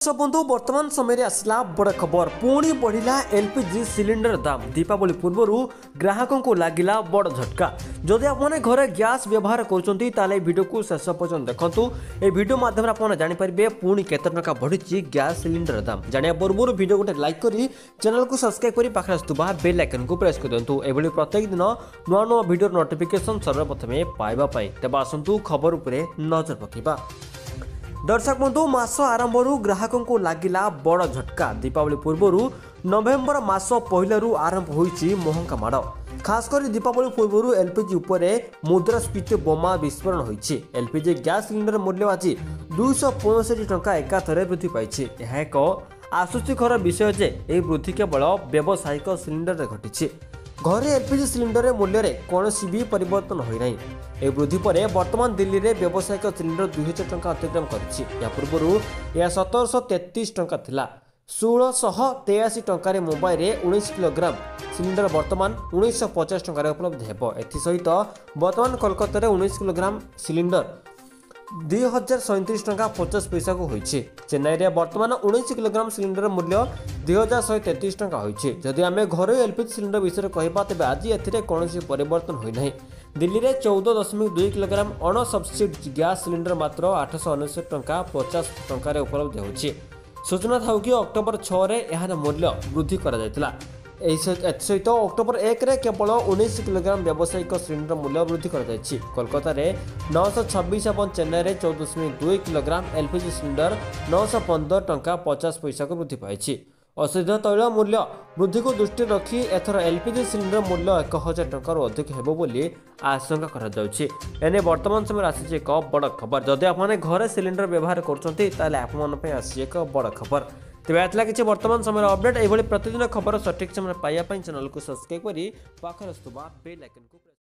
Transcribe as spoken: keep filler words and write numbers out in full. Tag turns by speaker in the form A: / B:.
A: सब बंधु वर्तमान समय आसला बड़ खबर पुणी बढ़िला एलपीजी सिलिंडर दाम दीपावली पूर्व ग्राहकों को लगिला बड़ झटका। जदि आपने घरे गैस व्यवहार कर वीडियो को शेष पर्यटन देखु। ए वीडियो माध्यम आप जानीपारे पुणी केत टका बढ़ी गैस सिलिंडर दाम जाना पूर्व वीडियो गोटे लाइक करी चैनल को सब्सक्राइब करी पाखे आसुवा बेल आइकन को प्रेस कर दिंतु। एभली प्रत्येक दिन नुआ नुआ वीडियो नोटिफिकेशन सर्वप्रथमे पाइबापी तेज आसतु खबर उपरे नजर पकड़ा। दर्शक बंधु मास आरंभ ग्राहकों को लगिला बड़ झटका। दीपावली पूर्व नवेम्बर मास पहलू आरंभ होईची महंगा माड़। खासकर दीपावली पूर्व एलपीजी उपरे मुद्रास्फीति बोमा विस्फोरण होईची। एलपीजी गैस सिलिंडर मूल्य आज दुईश पैंसठ टंका एकाथरे वृद्धि पाई। यह एक आश्वस्तिकर विषय जे यह वृद्धि केवल व्यावसायिक सिलिंडर घटी। घरे एलपीजी सिलिंडर मूल्य में कौन भी परिवर्तन होना। यह वृद्धि पर वर्तमान दिल्ली में व्यावसायिक सिलिंडर दुई हजार टंका अतिक्रम कर पूर्व यह सतरश तेतीस टंका थिला। षोलशह तेयासी टंकार मोबाइल उन्नीस किलोग्राम सिलिंडर वर्तमान उन्नीस पचास टंकार उपलब्ध है। एसहित वर्तमान कोलकाता उन्नीस किलोग्राम सिलिंडर दुई हजार सैंतीस टंका पचास पैसा को होइछे। चेन्नई में वर्तमान उन्नीस किलोग्राम सिलिंडर मूल्य दुई हजार शहे तेतीस टंका होइछे। जदि आमे घरोई एलपीजी सिलिंडर विषय कहबा तेबे आज एथिरे कौनसी परिवर्तन होई नहीं। दिल्ली में चौदह दशमिक दुई किलोग्राम अण सब्सिडी गैस सिलिंडर मात्र आठश अनेशत टंका पचास टंकार उपलब्ध होइछे। सूचना था कि अक्टोबर छह रे एहार मूल्य वृद्धि करा जायतिला। सहित अक्टोबर एक रे केवल उन्नीस किलोग्राम व्यावसायिक सिलिंडर मूल्य वृद्धि कर कोलकाता नौश छब्बीस और चेन्नई में चौदह दशमिक दुई किलोग्राम एलपीजी सिलिंडर नौश पंदर टंका पचास पैसा को वृद्धि पाई। अशुद्ध तैल मूल्य वृद्धि को दृष्टि रखी एथर एलपीजी सिलिंडर मूल्य एक हजार टंकार अधिक हेबो बोली आशंका करा जाउछि। एने वर्तमान समय आसी एक बड़ खबर। जदि आपने घरे सिलिंडर व्यवहार कर आसी एक बड़ खबर। तेज आतला किसी वर्तमान समय अपडेट यह प्रतिदिन खबर सठिक समय पाइबा चैनल को सब्सक्राइब करी पाखर आसुवा बेल आइकन को